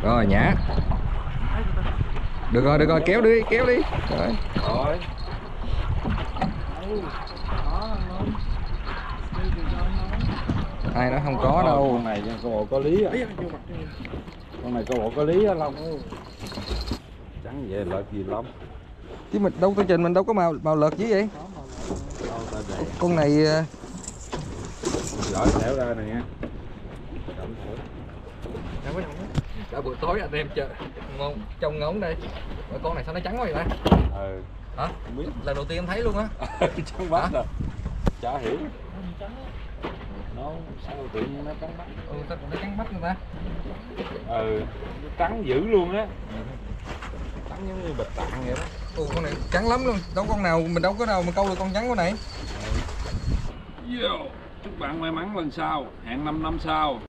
Rồi nhả. Được rồi, kéo đi, kéo đi. Rồi. Rồi. Ai nói không có đâu. Con này con bộ có lý à. Con này con bộ có lý á Long ơi. Chẳng về lợi gì lắm. Chứ mình đâu tới trình mình đâu có màu lợt gì vậy? Con này Gỡ thẻo ra này nha. cả buổi tối anh em chơi ngon trông ngóng đây. Con này sao nó trắng quá vậy ta? Ừ. Hả? Không biết. Lần đầu tiên em thấy luôn á. Trắng bách rồi. Chả hiểu. Nó sao tự nhiên nó trắng bách. Sao còn nó trắng bách người ta? Trắng dữ luôn á. Trắng giống như bịch tạng vậy đó. Con này trắng lắm luôn. Đâu con nào mình đâu có đâu mà câu được con trắng con này. Chúc bạn may mắn lần sau. Hẹn 5 năm sau.